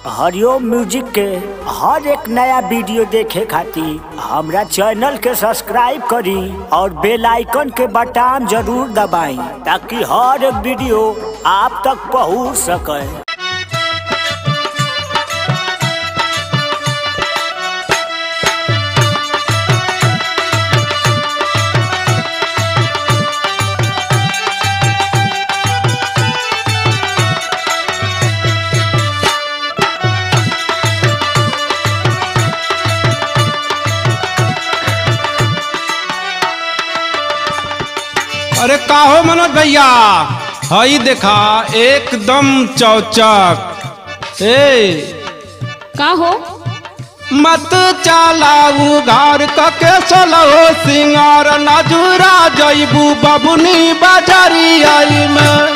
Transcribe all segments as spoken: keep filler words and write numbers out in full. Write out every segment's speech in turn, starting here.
हरिओम music के हर एक नया वीडियो देखे खातिर हमरा चैनल के सब्सक्राइब करी और बेल आइकन के बटन जरूर दबाई ताकि हर एक वीडियो आप तक पहुंच सके। अरे काहो मनोज भैया, हई देखा एकदम चौचक। ए काहो मत चलाऊ घर कके सोलो सिंगार नजुरा जइबू बबुनी बाजारिया में।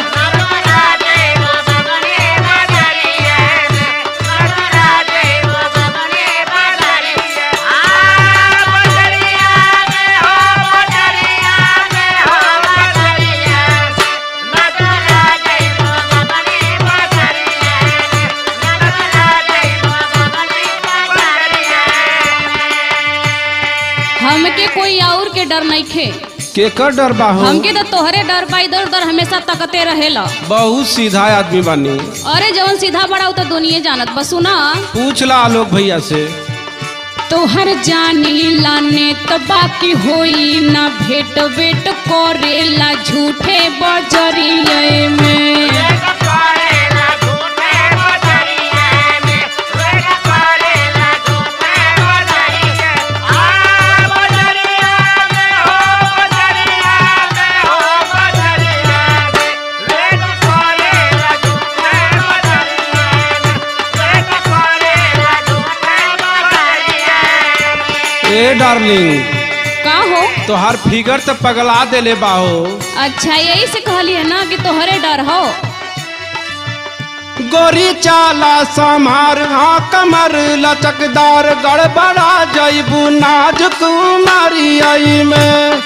हमके कोई और के डर नहीं खे। केकर डर बाहू? हमके तो तोहरे डर बा, इधर उधर हमेशा तकते रहेला। बहुत सीधा आदमी बानी। अरे जवन सीधा बड़ा तो दुनिया जानत बस। सुना पूछ ला आलोक भैया से। तोहर जानी लाने तो बाकी होई ना भेट वेट करेला झूठे बजरिए में। ए डार्लिंग, का हो तोहार फिगर तो पगला देले बाहो। अच्छा यही से कहली है ना कि तोहरे डर हो। गोरी चाला समार हाँ कमर लचकदार गड़बड़ा जइबू नाजुक मारियाई में।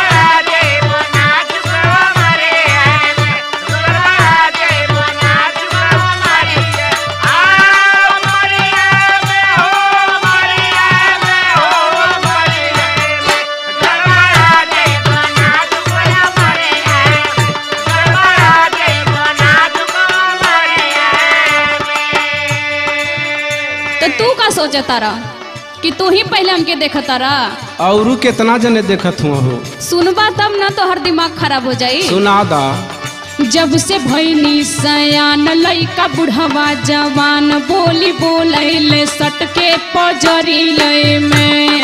तू का सोचा तारा कि तू ही पहले हमके देखा तारा? औरू कितना जने देखत हुआ हो। सुनबा तब ना तो हर दिमाग खराब हो जाई। सुना दा। जब से भैनी सयान लइका बुढ़वा जवान बोली बोले सटके पजरिए में।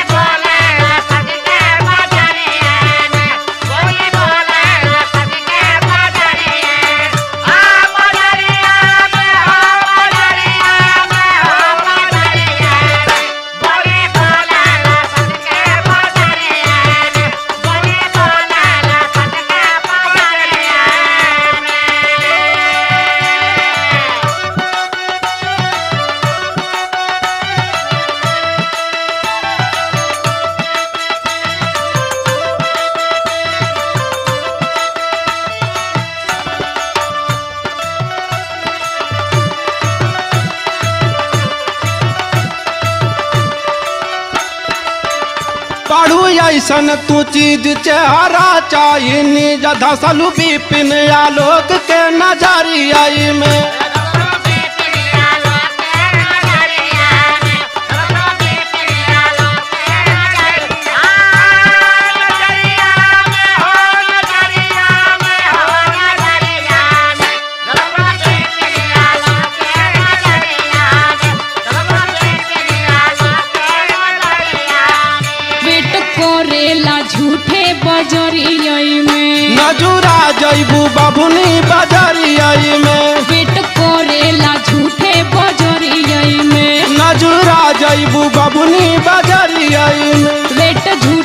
पढ़ू ऐसन तू चीज चेहरा चाहिए जधा सलू बिपिन आलोक के नजरिया में। झूठे बजरिया में नजुरा जइबू बबुनी बाजारिया में। पेट कोरेला झूठे बजरिया में नजुरा जइबू बबुनी बाजारिया में। पेट झूठ